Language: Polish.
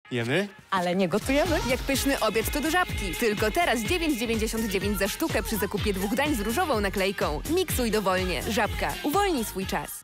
Jemy? Ale nie gotujemy. Jak pyszny obiad to do Żabki. Tylko teraz 9,99 za sztukę przy zakupie 2 dań z różową naklejką. Miksuj dowolnie. Żabka. Uwolnij swój czas.